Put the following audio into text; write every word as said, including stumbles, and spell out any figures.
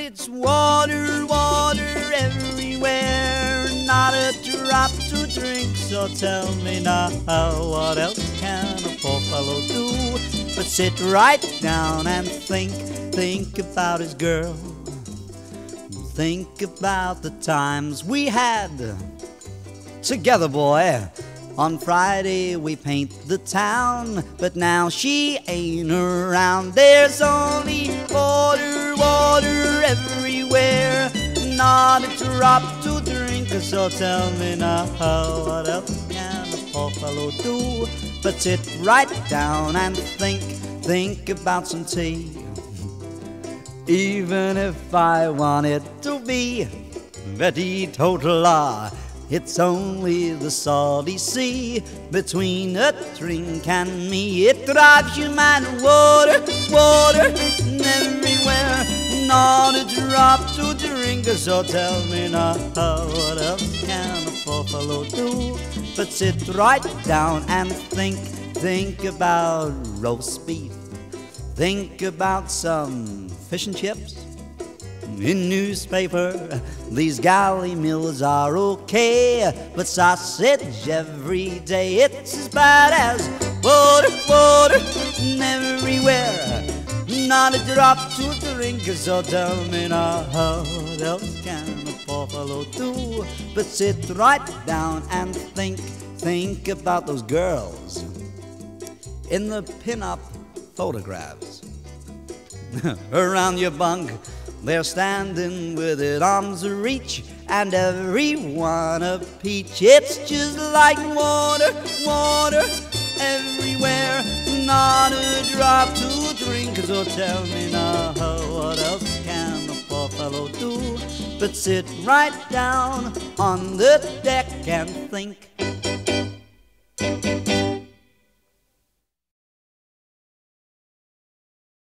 it's water, water everywhere, not a drop to drink. So tell me now, what else can a poor fellow do but sit right down and think, think about his girl, think about the times we had together, boy. On Friday we paint the town, but now she ain't around. There's only water, water everywhere, not a drop to drink. So tell me now, what else can a poor fellow do but sit right down and think, think about some tea? Even if I want it to be a teetotaler, it's only the salty sea between a drink and me. It drives you mad. Water, water everywhere, not a drop to drink. So tell me now, what else can a poor fellow do but sit right down and think, think about roast beef, think about some fish and chips. In newspaper, these galley meals are okay, but sausage every day, it's as bad as water, water everywhere, not a drop to drink. So tell me now, what else can a poor fellow do but sit right down and think, think about those girls in the pin-up photographs around your bunk. They're standing with it arms reach, and everyone a peach. It's just like water, water everywhere, not a drop to drink. So tell me now, what else can a poor fellow do but sit right down on the deck and think,